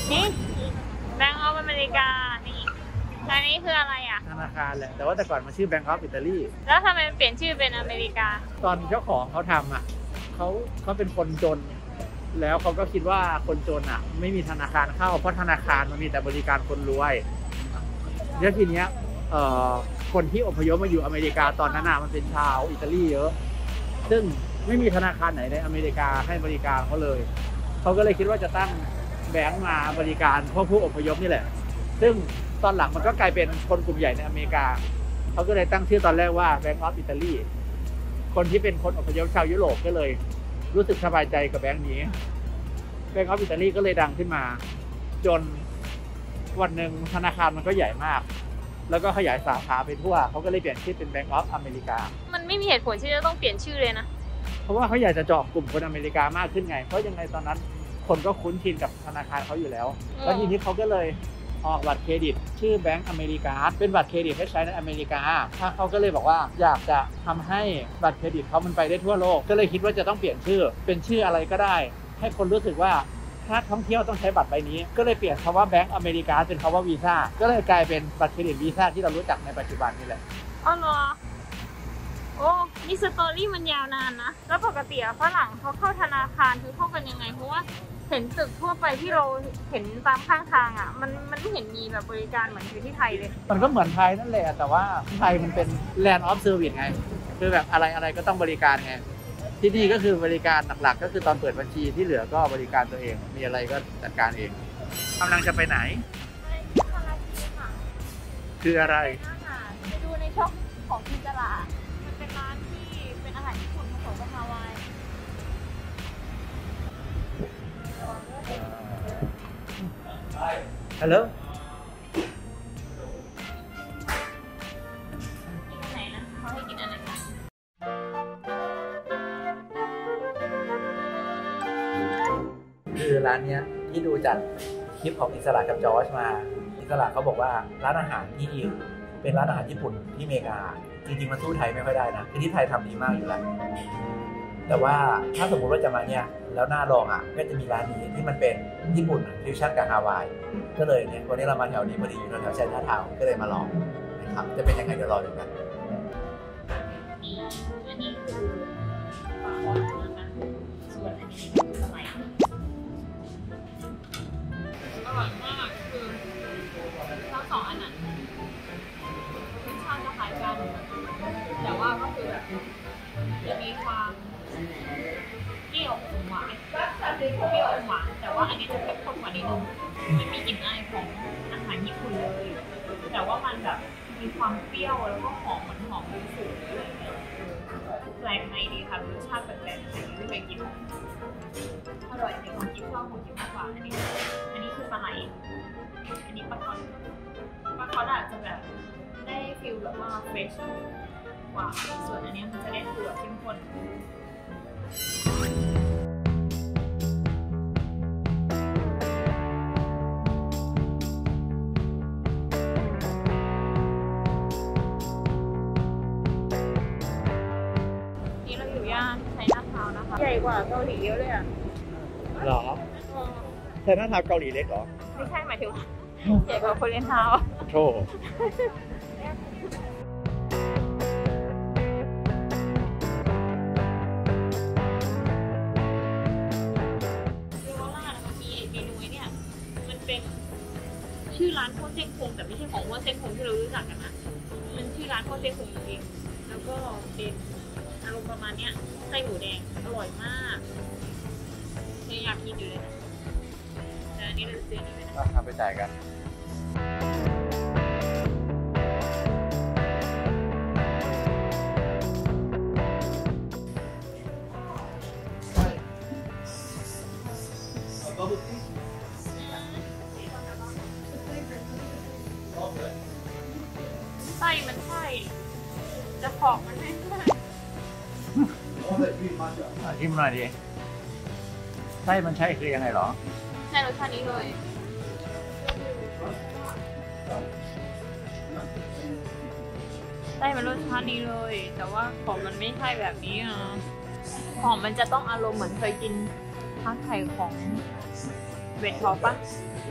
นี่แบงก์ออฟอเมริกานี่อันนี้คืออะไรอ่ะธนาคารแหละแต่ว่าแต่ก่อนมันชื่อแบงก์ออฟอิตาลีแล้วทำไมเปลี่ยนชื่อเป็นอเมริกาตอนเจ้าของเขาทำอ่ะเขาเป็นคนจนแล้วเขาก็คิดว่าคนจนอ่ะไม่มีธนาคารเข้าเพราะธนาคารมันมีแต่บริการคนรวยแล้วทีเนี้ยคนที่อพยพมาอยู่อเมริกาตอนนั้นน่ะมันเป็นชาวอิตาลีเยอะซึ่งไม่มีธนาคารไหนในอเมริกาให้บริการเขาเลยเขาก็เลยคิดว่าจะตั้งแบงก์มาบริการพวกผู้อพยพนี่แหละซึ่งตอนหลังมันก็กลายเป็นคนกลุ่มใหญ่ในอเมริกาเขาก็เลยตั้งชื่อตอนแรกว่าแบงก์ออฟอิตาลีคนที่เป็นคนอพยพชาวยุโรปก็เลยรู้สึกสบายใจกับแบงก์นี้แบงก์ออฟอิตาลีก็เลยดังขึ้นมาจนวันหนึ่งธนาคารมันก็ใหญ่มากแล้วก็ขยายสาขาไปทั่วเขาก็เลยเปลี่ยนชื่อเป็นแบงก์ออฟอเมริกามันไม่มีเหตุผลที่จะต้องเปลี่ยนชื่อเลยนะเพราะว่าเขาอยากจะเจาะกลุ่มคนอเมริกามากขึ้นไงเพราะยังไงตอนนั้นคนก็คุ้นชินกับธนาคารเขาอยู่แล้วแล้วทีนี้เขาก็เลยออกบัตรเครดิตชื่อแบงก์อเมริกาเป็นบัตรเครดิตให้ใช้ในอเมริกาถ้าเขาก็เลยบอกว่าอยากจะทำให้บัตรเครดิตเขามันไปได้ทั่วโลกก็เลยคิดว่าจะต้องเปลี่ยนชื่อเป็นชื่ออะไรก็ได้ให้คนรู้สึกว่าถ้าท่องเที่ยวต้องใช้บัตรใบนี้ก็เลยเปลี่ยนคำว่าแบงก์อเมริกาเป็นคำว่าวีซ่าก็เลยกลายเป็นบัตรเครดิตวีซ่าที่เรารู้จักในปัจจุบันนี่แหละอ๋อเหรอโอ้นี่สตอรี่มันยาวนานนะแล้วปกติฝรั่งเขาเข้าธนาคารคือเข้ากันยังไงเพราะว่าเห็นตึกทั่วไปที่เราเห็นตามข้างทางอ่ะมันไม่เห็นมีแบบบริการเหมือนอยู่ที่ไทยเลยมันก็เหมือนไทยนั่นแหละแต่ว่าไทยมันเป็น Land of Service ไงคือแบบอะไรก็ต้องบริการไงที่นี่ก็คือบริการหลักๆก็คือตอนเปิดบัญชีที่เหลือก็บริการตัวเองมีอะไรก็จัดการเองกำลังจะไปไหนคืออะไรไปดูในช่องของจินตลามันเป็นร้านที่เป็นอาหารญี่ปุ่นผสมกับฮาวายฮัลโหลคือร้านนี้ที่ดูจากคลิปของอิสระกับจอร์จมาอิสระเขาบอกว่าร้านอาหารที่เป็นร้านอาหารญี่ปุ่นที่อเมริกาจริงๆมันสู้ไทยไม่ค่อยได้นะคือที่ไทยทำดีมากอยู่แล้วแต่ว่าถ้าสมมุติว่าจะมาเนี่ยแล้วน่าลองอ่ะก็จะมีร้านนี้ที่มันเป็นญี่ปุ่นฟิวชั่นกับฮาวายก็เลยเนี่ยวันนี้เรามาแถวนี้พอดีอยู่แถวไชน่าทาวน์ก็เลยมาลองนะครับจะเป็นยังไงเดี๋ยวรอดูกันอร่อยมากคือทั้งสองอันนั้นรสชาติจะคล้ายกันแต่ว่าก็คือแบบจะมีความเปรี้ยวหวานเปรี้ยวหวานแต่ว่าอันนี้จะเข้มข้นกว่านิดนึงไม่มีกลิ่นอายของอาหารญี่ปุ่นเลยแต่ว่ามันแบบมีความเปรี้ยวแล้วก็หอมเหมือนหอมยูสุอะไรอย่างเงี้ยแปลกใหม่ดีค่ะรสชาติแปลกๆไม่เคยกินอร่อยในของกินชอบของกินมากกว่าอันนี้คือปลาไหลอันนี้ปลาคอนอาจจะแบบได้ฟิลแบบว่าเฟรชกว่าส่วนอันนี้มันจะได้ฟิลแบบเข้มข้นนี่เราอยู่ย่านไชน่าทาวน์นะคะใหญ่กว่าเกาหลีเยอะเลยอ่ะหรอไชน่าทาวน์เกาหลีเล็กหรอไม่ใช่หมายถึงใหญ่กว่าโคเรียนทาวน์โธ่ชื่อร้านโคเซ็งคงแต่ไม่ใช่ของโคเซ็งคงที่เรารู้จักกันนะมันชื่อร้านโคเซ็งคงจริงๆแล้วก็เป็นอารมณ์ประมาณเนี้ยไส้หมูแดงอร่อยมากเนี่ยอยากกินอยู่เลยนะแต่อันนี้เราซื้อนี่ไหมนะไปจ่ายกันไส้มันใช่จะของมันไม่ใช่ชิมหน่อยดิไส้มันใช่คือยังไงหรอใช่รสชาตินี้เลยไส้มันรสชาตินี้เลยแต่ว่าของมันไม่ใช่แบบนี้ของมันจะต้องอารมณ์เหมือนเคยกินทาร์ตไข่ของเวทท็อปปะ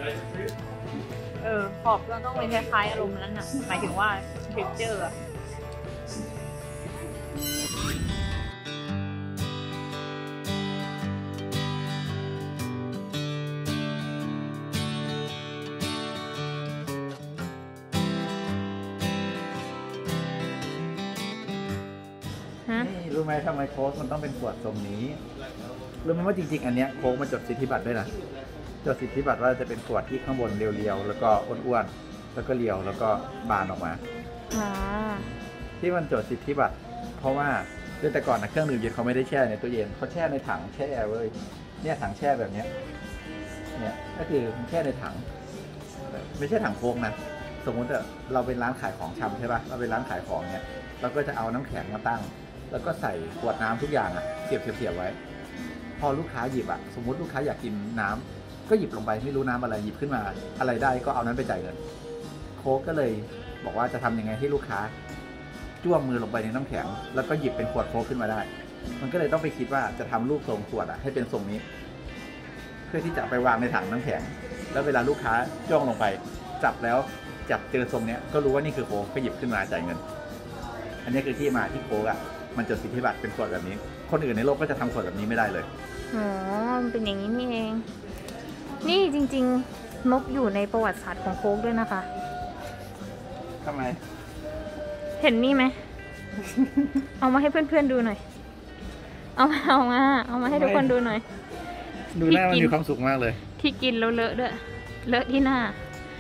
ขอบก็ต้องเป็นคล้ายๆอารมณ์นั้นน่ะหมายถึงว่าเท็กเจอร์อะนี่รู้ไหมทำไมโค้กมันต้องเป็นขวดทรงนี้รู้ไหมว่าจริงๆอันเนี้ยโค้กมันจดสิทธิบัตรด้วยนะจดสิทธิบัตรว่าจะเป็นขวดที่ข้างบนเรียวๆแล้วก็อ้วนๆแล้วก็เรียวแล้วก็บานออกมาที่มันจดสิทธิบัตรเพราะว่าแต่ก่อนนะเครื่องดื่มเย็นเขาไม่ได้แช่ในตู้เย็นเขาแช่ในถังแช่เว้ยเนี่ยถังแช่แบบเนี้ยเนี่ยก็คือแช่ในถังไม่ใช่ถังโค้กนะสมมติเราเป็นร้านขายของชำใช่ป่ะเราเป็นร้านขายของเนี่ยเราก็จะเอาน้ำแข็งมาตั้งแล้วก็ใส่ขวดน้ำทุกอย่างเสียบไว้พอลูกค้าหยิบสมมุติลูกค้าอยากกินน้ำก็หยิบลงไปไม่รู้น้ำอะไรหยิบขึ้นมาอะไรได้ก็เอานั้นไปจ่ายเงินโค้กก็เลยบอกว่าจะทำยังไงให้ลูกค้าจ้วงมือลงไปในน้ำแข็งแล้วก็หยิบเป็นขวดโค้กขึ้นมาได้มันก็เลยต้องไปคิดว่าจะทำรูปทรงขวดให้เป็นทรงนี้เพื่อที่จะไปวางในถังน้ำแข็งแล้วเวลาลูกค้าจ้วงลงไปจับเจอทรงเนี้ยก็รู้ว่านี่คือโค้กก็หยิบขึ้นมาจ่ายเงินอันนี้คือที่มาที่โค้กมันจดสิทธิบัตรเป็นขวดแบบนี้คนอื่นในโลกก็จะทำขวดแบบนี้ไม่ได้เลยอ๋อมันเป็นอย่างนี้นี่เองนี่จริงๆนกอยู่ในประวัติศาสตร์ของโค้กด้วยนะคะทำไมเห็นนี่ไหม เอามาให้เพื่อนๆดูหน่อยเอามาให้ทุกคนดูหน่อยดูหน้ามันมีความสุขมากเลยที่กินแล้วเลอะด้วยเลอะที่หน้า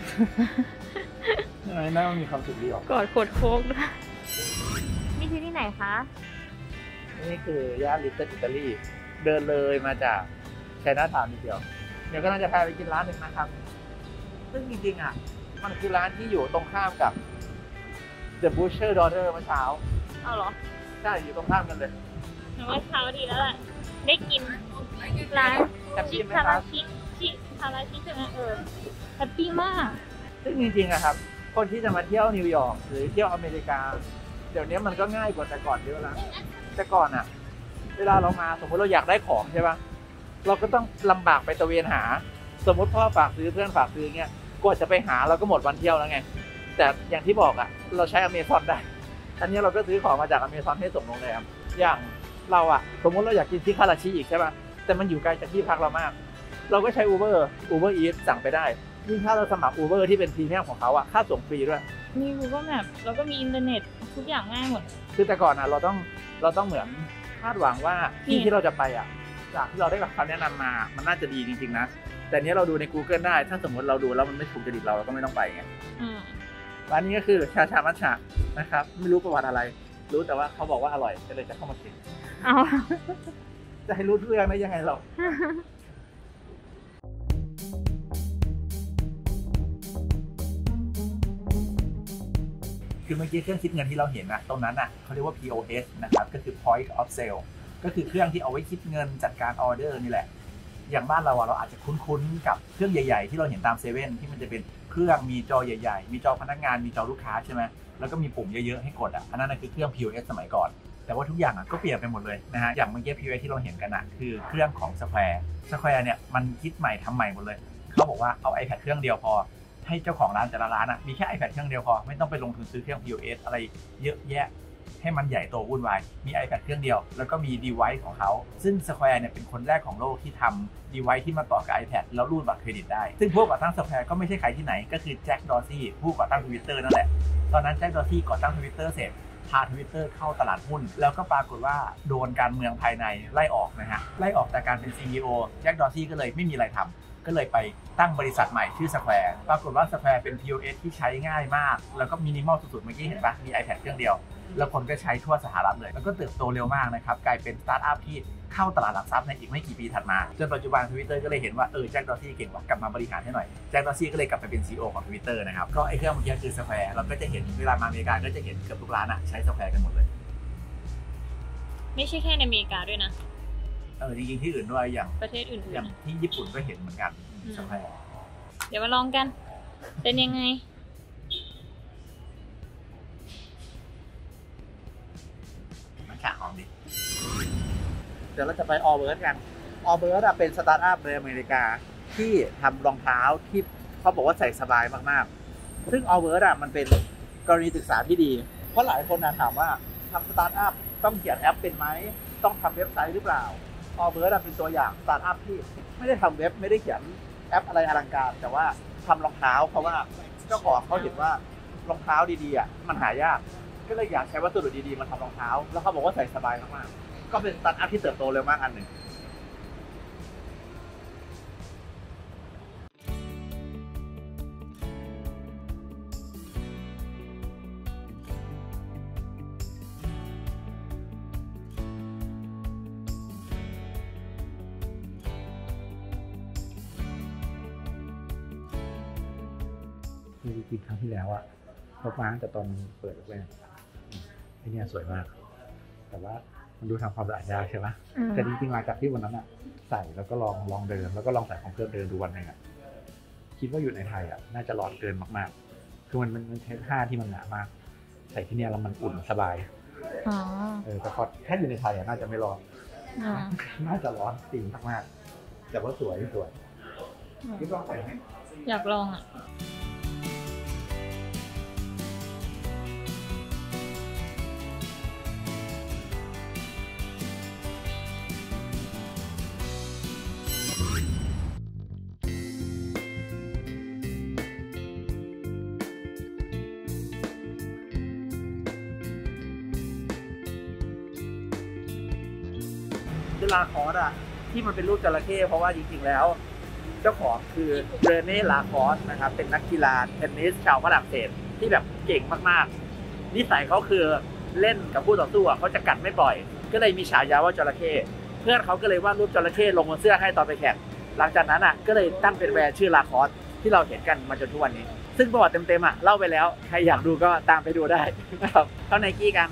หน้ามันมีความสุขดีออกกอดขวดโค้กด้วยนี่คือที่ไหนคะนี่คือย่านลิตเติ้ลอิตาลีเดินเลยมาจากไชน่าทาวน์นิดเดียวเดี๋ยวก็น่าจะพาไปกินร้านหนึ่งนะครับซึ่งจริงๆมันคือร้านที่อยู่ตรงข้ามกับ The Butcher Daughter เมื่อเช้าเอาเหรอใช่อยู่ตรงข้ามกันเลยเมื่อเช้าดีแล้วแหละได้กินร้านชิคาราชิใช่ไหมแฮปปี้มากซึ่งจริงๆครับคนที่จะมาเที่ยวนิวยอร์กหรือเที่ยวอเมริกาเดี๋ยวนี้มันก็ง่ายกว่าแต่ก่อนเยอะแล้วแต่ก่อนเวลาเรามาสมมติเราอยากได้ของใช่ปะเราก็ต้องลำบากไปตะเวนหาสมมติพ่อฝากซื้อเพื่อนฝากซื้อเงี้ยกว่าจะไปหาเราก็หมดวันเที่ยวแล้วไงแต่อย่างที่บอกเราใช้อเมซอนได้อันนี้เราก็ซื้อของมาจากอเมซอนให้ส่งโรงแรมอย่างเราสมมติเราอยากกินที่คาราชิอีกใช่ปะแต่มันอยู่ไกลจากที่พักเรามากเราก็ใช้ Uber Eats สั่งไปได้ยิ่งถ้าเราสมัคร Uber ที่เป็นพรีเมียมของเขาค่าส่งฟรีด้วยมี Google Map แล้วก็มีอินเทอร์เน็ตทุกอย่างง่ายหมดคือแต่ก่อนเราต้องเหมือนคาดหวังว่าที่เราจะไปจากที่เราได้รับคำแนะนำมามันน่าจะดีจริงๆนะแต่เนี้ยเราดูใน Google ได้ถ้าสมมติเราดูแล้วมันไม่ถูกจริตเราก็ไม่ต้องไปไงร้านนี้ก็คือชามัทฉะนะครับไม่รู้ประวัติอะไรรู้แต่ว่าเขาบอกว่าอร่อยก็เลยจะเข้ามากินจะให้รู้เรื่องได้ยังไงเราคือเมื่อกี้เครื่องคิดเงินที่เราเห็นตรงนั้นเขาเรียกว่า POS นะครับก็คือ Point of Sale ก็คือเครื่องที่เอาไว้คิดเงินจัดการออเดอร์นี่แหละอย่างบ้านเราเราอาจจะคุ้นๆกับเครื่องใหญ่ๆที่เราเห็นตามเซเว่นที่มันจะเป็นเครื่องมีจอใหญ่ๆมีจอพนักงานมีจอลูกค้าใช่ไหมแล้วก็มีปุ่มเยอะๆให้กดอันนั้นคือเครื่อง POS สมัยก่อนแต่ว่าทุกอย่างก็เปลี่ยนไปหมดเลยนะฮะอย่างเมื่อกี้ POS ที่เราเห็นกันคือเครื่องของ Square เนี่ยมันคิดใหม่ทำใหม่หมดเลยเขาบอกว่าเอา iPad เครื่องเดียวพอให้เจ้าของร้านแต่ละร้านมีแค่ iPad เครื่องเดียวพอไม่ต้องไปลงทุนซื้อเครื่อง POS อะไรเยอะแยะให้มันใหญ่โตวุ่นวายมี iPad เครื่องเดียวแล้วก็มี device ของเขาซึ่ง Square เนี่ยเป็นคนแรกของโลกที่ทำ device ที่มาต่อกับ iPad แล้วรูดบัตรเครดิตได้ซึ่งผู้ก่อตั้ง Square ก็ไม่ใช่ใครที่ไหนก็คือแจ็คดอร์ซี่ผู้ก่อตั้ง Twitter นั่นแหละตอนนั้นแจ็คดอร์ซี่ก่อตั้ง Twitter เสร็จพา Twitter เข้าตลาดหุ้นแล้วก็ปรากฏว่าโดนการเมืองภายในไล่ออกนะฮะไล่ออกจากการเป็น CEO แจ็คดอร์ซี่ก็เลยไม่มีอะไรทำก็เลยไปตั้งบริษัทใหม่ชื่อ Square ปรากฏว่า Square เป็น POS ที่ใช้ง่ายมากแล้วก็มินิมอลสุดๆเมื่อกี้เห็นปะมี iPad เครื่องเดียวแล้วคนก็ใช้ทั่วสหรัฐเลยแล้วก็เติบโตเร็วมากนะครับกลายเป็นสตาร์ทอัพที่เข้าตลาดหลักทรัพย์ในอีกไม่กี่ปีถัดมาจนปัจจุบัน Twitter ก็เลยเห็นว่าแจ็คดอร์ซี่เก่งว่ะกลับมาบริหารให้หน่อยแจ็คดอร์ซี่ก็เลยกลับไปเป็น CEO ของ Twitter นะครับก็ไอ้เครื่องเมื่อกี้คือ Square เราก็จะเห็นเวลามาอเมริกาก็จะเห็นเกือบทุกร้านใช้ Square กันหมดเลยไม่ใช่แค่ในอเมริกาด้วยนะจริงๆที่อื่นด้วยอย่างประเทศอื่นๆอย่างที่ญี่ปุ่นก็เห็นเหมือนกัน Square เดี๋ยวมาลองกันเป็นยังไงหอมดิเดี๋ยวเราจะไปออเบิร์ดกันออเบิร์ดเป็นสตาร์ทอัพในอเมริกาที่ทำรองเท้าที่เขาบอกว่าใส่สบายมากๆซึ่ง Allbirds อ่ะมันเป็นกรณีศึกษาที่ดีเพราะหลายคนถามว่าทำสตาร์ทอัพต้องเขียนแอปเป็นไหมต้องทำเว็บไซต์หรือเปล่า Allbirds เป็นตัวอย่างสตาร์ทอัพที่ไม่ได้ทำเว็บไม่ได้เขียนแอปอะไรอลังการแต่ว่าทำรองเท้าเพราะว่าเจ้าของเขาเห็นว่ารองเท้าดีๆอ่ะมันหายากก็เลยอยากใช้วัสดุดีๆมาทำรองเท้าแล้วเขาบอกว่าใส่สบายมากๆก็เป็นสตาร์ทอัพที่เติบโตเร็วมากอันหนึ่งจริงๆครั้งที่แล้วอะเขามาตั้งแต่ตอนเปิดแรกไอเนี่ยสวยมากแต่ว่ามันดูทำความสะอาดยากใช่ไหมแต่จริงๆมาจากที่วันนั้นอะใส่แล้วก็ลองเดินแล้วก็ลองใส่ของเพิ่มเดินดูวันหนึ่งอะคิดว่าอยู่ในไทยอะน่าจะร้อนเกินมากๆคือมันใช้ผ้าที่มันหนามากใส่ที่เนี่ยแล้วมันอุ่นสบายแต่พอแค่อยู่ในไทยอะน่าจะไม่ร้อนน่าจะร้อนจริงมากๆแต่ว่าสวยคิดลองใส่ไหมอยากลองอ่ะลาคอสอะที่มันเป็นรูปจระเข้เพราะว่าจริงๆแล้วเจ้าของคือเรเน่ลาคอสนะครับเป็นนักกีฬาเทนนิสชาวฝรั่งเศสที่แบบเก่งมากๆนิสัยเขาคือเล่นกับผู้ต่อสู้เขาจะกัดไม่ปล่อยก็เลยมีฉายาว่าจระเข้เพื่อนเขาก็เลยวาดรูปจระเข้ลงบนเสื้อให้ตอนไปแข่งหลังจากนั้นอะก็เลยตั้งเป็นแบรนด์ชื่อลาคอสที่เราเห็นกันมาจนทุกวันนี้ซึ่งประวัติเต็มๆอะเล่าไปแล้วใครอยากดูก็ตามไปดูได้นะครับเข้าไนกี้กัน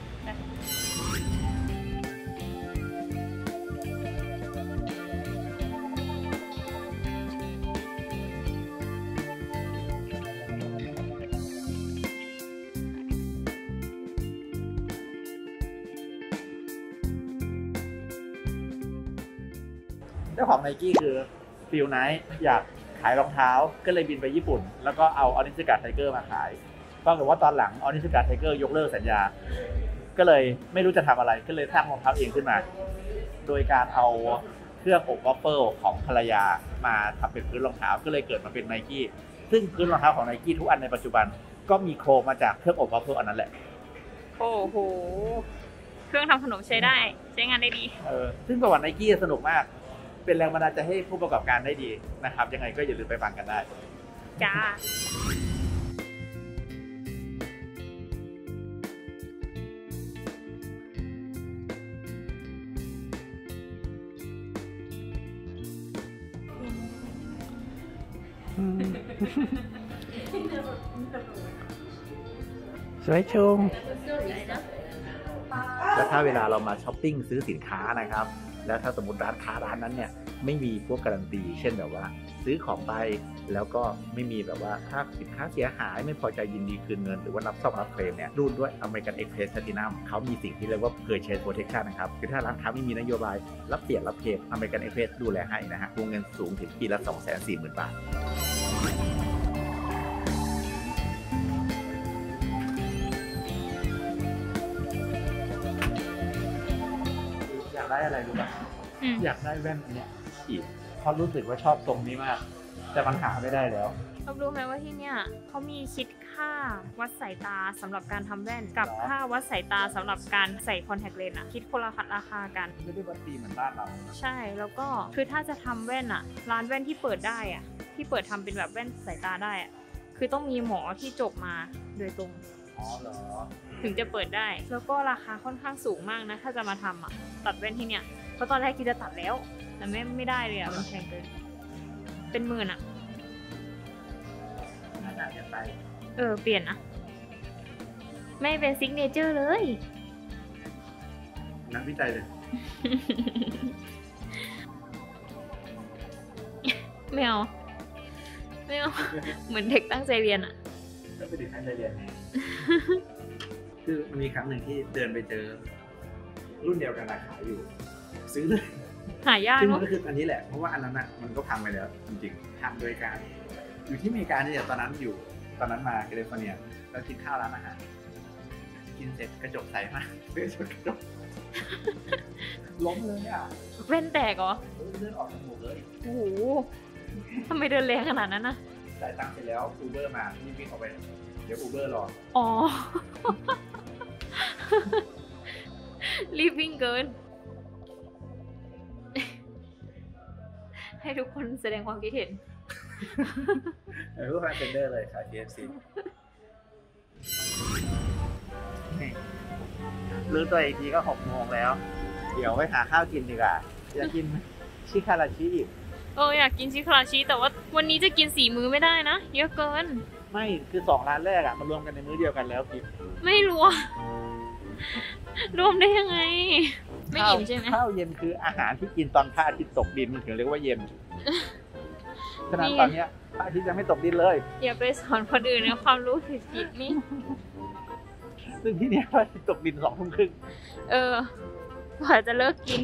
เจ้าของไนกี้คือฟิลไนท์อยากขายรองเท้าก็เลยบินไปญี่ปุ่นแล้วก็เอาออนิสกาไทเกอร์มาขายปรากฏว่าตอนหลังออนิสกาไทเกอร์ยกเลิกสัญญาก็เลยไม่รู้จะทำอะไรก็เลยสร้างรองเท้าเองขึ้นมาโดยการเอาเครื่องอบวอฟเฟิลของภรรยามาทำเป็นพื้นรองเท้าก็เลยเกิดมาเป็นไนกี้ซึ่งพื้นรองเท้าของไนกี้ทุกอันในปัจจุบันก็มีโครงมาจากเครื่องอบวอฟเฟิลอันนั้นแหละโอ้โหเครื่องทำขนมใช้ได้ใช้งานได้ดีซึ่งประวัติไนกี้สนุกมากเป็นแรงบันดาลใจให้ผู้ประกอบการได้ดีนะครับยังไงก็อย่าลืมไปฟังกันได้จ้าสวยชงแล้วถ้าเวลาเรามาช้อปปิ้งซื้อสินค้านะครับแล้วถ้าสมมติร้านค้าร้านนั้นเนี่ยไม่มีพวกการันตีเช่นแบบว่าซื้อของไปแล้วก็ไม่มีแบบว่าถ้าสินค้าเสียหายไม่พอใจยินดีคืนเงินหรือว่ารับซ่อมรับเคลมเนี่ยรุ่นด้วย American Express Platinum เขามีสิ่งที่เรียกว่า Purchase Protection นะครับคือถ้าร้านค้าไม่มีนโยบายรับเปลี่ยนรับเคลม American Express ดูแลให้นะฮะวงเงินสูงถึงปีละ 240,000 บาทอยากได้อะไรรู้ป่ะอยากได้แว่นอันเนี้ยอีกเพราะรู้สึกว่าชอบทรงนี้มากแต่มันหาไม่ได้แล้วรู้ไหมว่าที่เนี่ยเขามีคิดค่าวัดสายตาสำหรับการทำแว่นกับค่าวัดสายตาสำหรับการใส่คอนแทคเลนส์อะคิดคนละราคากันไม่ได้วัดฟรีเหมือนบ้านเราใช่แล้วก็คือถ้าจะทำแว่นอะร้านแว่นที่เปิดได้อะที่เปิดทำเป็นแบบแว่นสายตาได้อะคือต้องมีหมอที่จบมาโดยตรงเหรอถึงจะเปิดได้แล้วก็ราคาค่อนข้างสูงมากนะถ้าจะมาทำอะตัดแว่นที่เนี่ยเพราะตอนแรกคิดจะตัดแล้วแต่ไม่ได้เลยอะมันแพงเกินเป็นหมื่นอะเปลี่ยนนะไม่เป็นซิกเนเจอร์เลยนักวิจัยเลยไม่เอาเหมือนเด็กตั้งใจเรียนอะก็เป็นเด็กตั้งใจเรียนคือมีครั้งหนึ่งที่เดินไปเจอรุ่นเดียวกันขายอยู่ซื้อเลยหายากซึ่งมัเนาะนก็คืออันนี้แหละเพราะว่าอันนั้นอ่ะมันก็พังไปแล้วจริงๆทำโดยการอยู่ที่อเมริกาเนี่ยตอนนั้นมาแคลิฟอร์เนียแล้วกินข้าวร้านอาหารกินเสร็จกระจกใสมากเลือดชนกระจกล้มเลยอ่ะแว่นแตกเหรอเลือดออกจมูกเลยโอ้โหทำไมเดินแรงขนาดนั้นนะจ่ายตังค์เสร็จแล้วอูเบอร์มารีบวิ่งออกไปเดี๋ยวอูเบอร์รออ๋อ รีบวิ่งเกิน ให้ทุกคนแสดงความคิดเห็นผู้ฟังเซนเดอร์เลยค่ะ KFC รู้ตัวอีกทีก็6 โมงแล้ว เดี๋ยวไปหาข้าวกินดีกว่าอยากกินชิคาราชิอีกอยากกินชิคาราชิแต่ว่าวันนี้จะกิน4 มื้อไม่ได้นะ เยอะเกินไม่คือ2 ร้านแรกอะมารวมกันในมื้อเดียวกันแล้วกินไม่รวม รวมได้ยังไง ไม่อิ่มใช่ไหมข้าวเย็นคืออาหารที่กินตอนพระอาทิตย์ตกดินมันถึงเรียกว่าเย็นฉะนั้นตอนเนี้ยพระอาทิตย์ยังไม่ตกดินเลยอย่าไปสอนคนอื่นนะความรู้ผิดๆนี่ซึ่งที่เนี้ยพระอาทิตย์ตกดิน2 ทุ่มครึ่งกว่าจะเลิกกิน